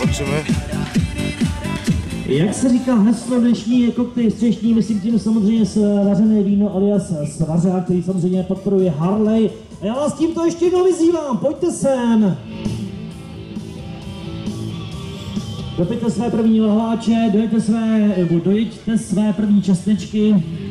Patříme. Jak se říká heslo dnešní koktejl střešní, myslím tím samozřejmě svařené víno alias svařák, který samozřejmě podporuje Harley. A já vás tímto ještě jednou vyzývám, pojďte sem! Dopijte své první lahváče, dojeďte své první čestnečky.